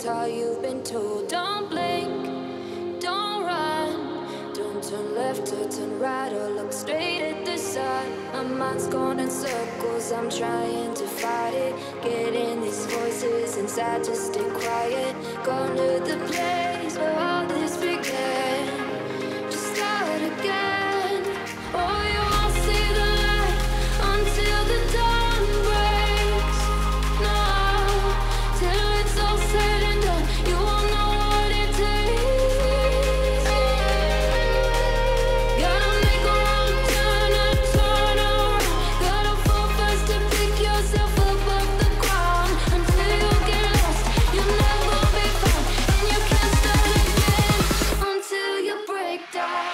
it's how you've been told. Don't blink, don't run, don't turn left or turn right or look straight at the sun. My mind's going in circles, I'm trying to fight it. Getting these voices inside to stay quiet. Going to the place where all this began. Just start again. Oh, you won't see the light until the dawn breaks. No, till it's all said and done, you won't know what it takes. Gotta make a wrong turn and turn around. Gotta fall fast to pick yourself up off the ground. Until you get lost, you'll never be found. And you can't start again until you break down.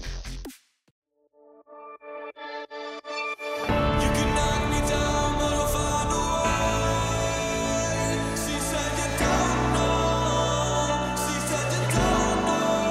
You can knock me down, but I'll find a way. She said you don't know. She said you don't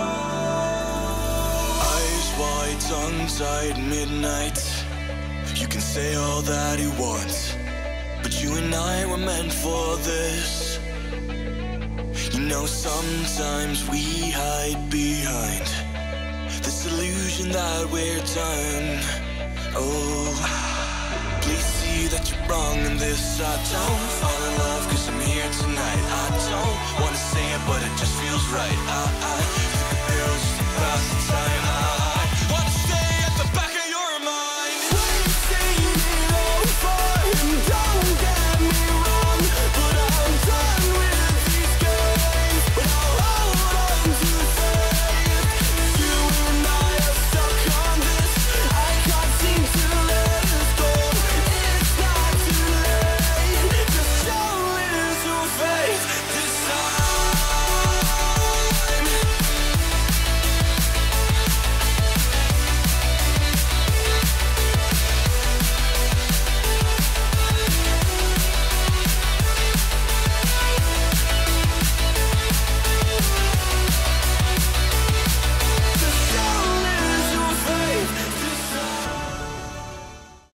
know. Eyes wide, tongue-tied, midnight. You can say all that you want, but you and I were meant for this. You know, sometimes we hide behind this illusion that we're done. Oh, please see that you're wrong in this. I don't fall in love cause I'm here tonight. I don't wanna say it but it just feels right. I took a pill just to pass the time.